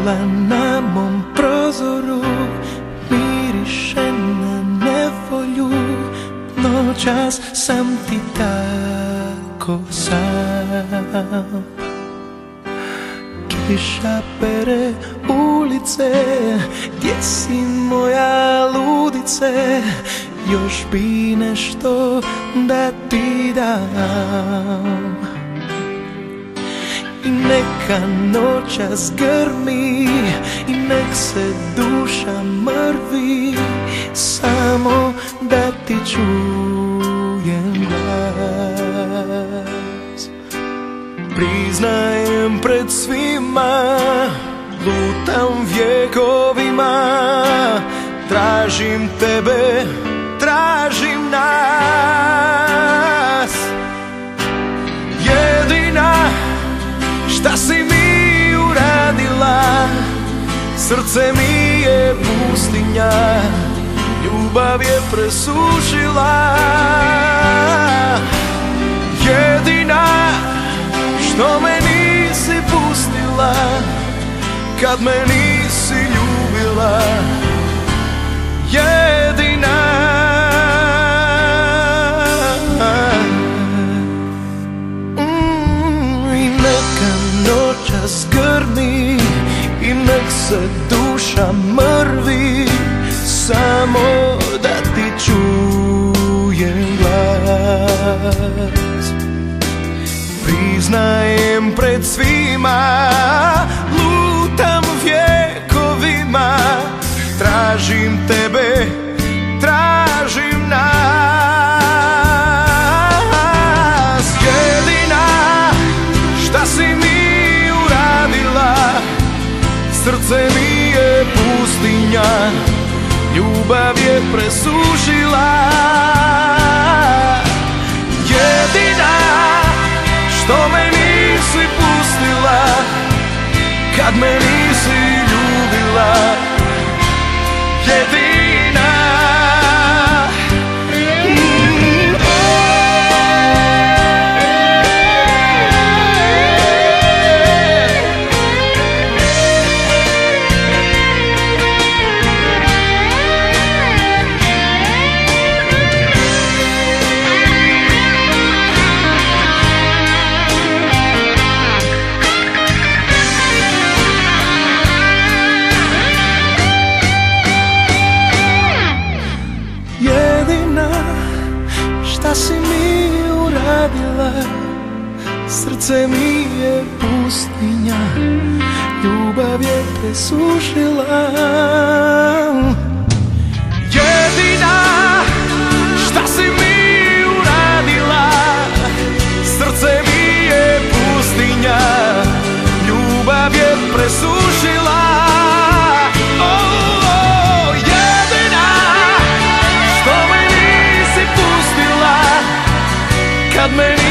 Svjetla na mom prozoru miriše na nevolju. Noćas sam ti tako sam. Kiša pere ulice, gdje si moja ludice? Još bi nešto da ti dam. I neka noćas grmi i nek se duša mrvi, samo da ti čujem glas. Priznajem pred svima, lutam vjekovima, tražim tebe, tražim nas. Jedina šta si mi uradila, srce mi je pustinja, ljubav je presušila. Jedina što me nisi pustila, kad me nisi ljubila. Jedina. I neka noćas grmi i nek se duša mrvi, samo da ti čujem glas. Priznajem pred svima, lutam vjekovima, tražim tebe, tražim nas. Jedina šta si mi uradila, srce mi je pustinja, ljubav je presušila. Jedina što me nisi pustila, kad me nisi ljubila. Jedina. Šta si mi uradila, srce mi je pustinja, ljubav je presušila. Jedina šta si mi uradila, srce mi je pustinja, ljubav je presušila. Kad me